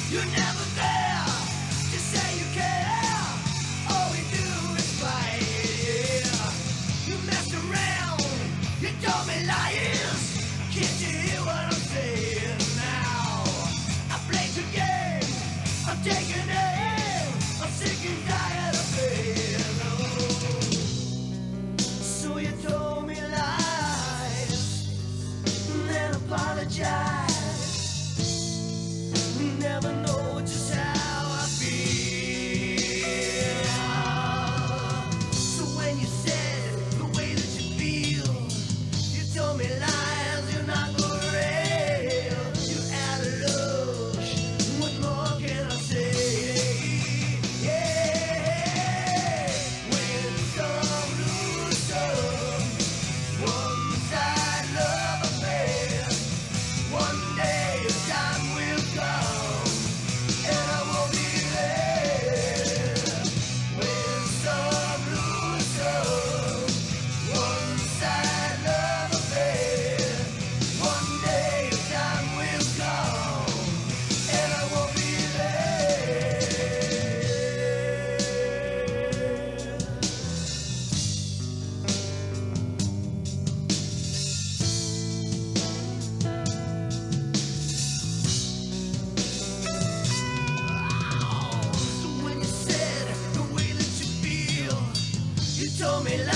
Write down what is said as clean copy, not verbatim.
You're never there to say you care. All we do is fight, yeah. You messed around, you told me lies. Can't you hear what I'm saying now? I played your game, I'm taking aim. I'm sick and tired of playing. Oh. So you told me lies and then apologized. Never know just how I feel. So when you said the way that you feel, you told me lies, you're not for real. You're out of luck. What more can I say? Yeah. Win some, lose some. One-side love affair. One day time will come, and I won't be there. Win some, lose some. One-side love affair. One day time will come, and I won't be there. So when you said the way that you feel, you told me lies.